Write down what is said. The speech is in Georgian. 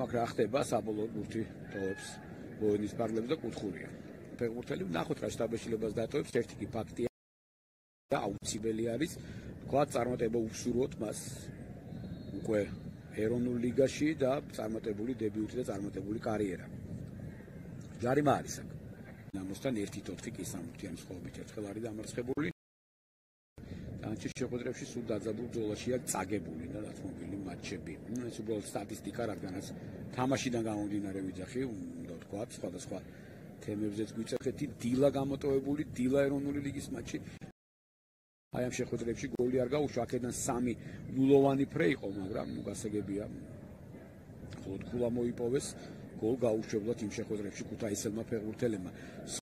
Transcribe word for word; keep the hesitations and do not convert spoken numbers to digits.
მაგ რა ხდება საბოლოო ბურთი ტოვებს ბოენის პარლებს და კუთხურია. ფეხბურთელი ნახოთ რა შტაბეშილებას დატოვებს, ერთი კი ფაქტია და აუცილებელი არის თქვა წარმატება უსურვოთ მას უკვე ეროვნულ ლიგაში და წარმატებული დებიუტი და წარმატებული კარიერა. ჯარიმა არის აქ. ნამოსთან ერთი თოთხი კი სამართლიანი სხვაობით ერთხელ არის დამარცხებული. ანჩის შეხვედრებში სულ დაძაბულ ბრძოლაშია წაგებული და დათმობილი მატჩები. ეს უბრალოდ სტატისტიკა, რადგანაც თამაშიდან გამომდინარე ვიძახი, უნდა ვთქვა, სხვადასხვა თემებზეც გვიწევთ, დილა გამოტოვებული, დილა ეროვნული ლიგის მატჩი. აი ამ შეხვედრებში გოლი არ გაუშვა, აქედან სამი ნულოვანი ფრე იყო, მაგრამ გასაგებია. ხოლო ქულა მოიპოვეს, გოლ გაუშვებლად იმ შეხვედრებში ქუთაისელმა ფეხბურთელებმა.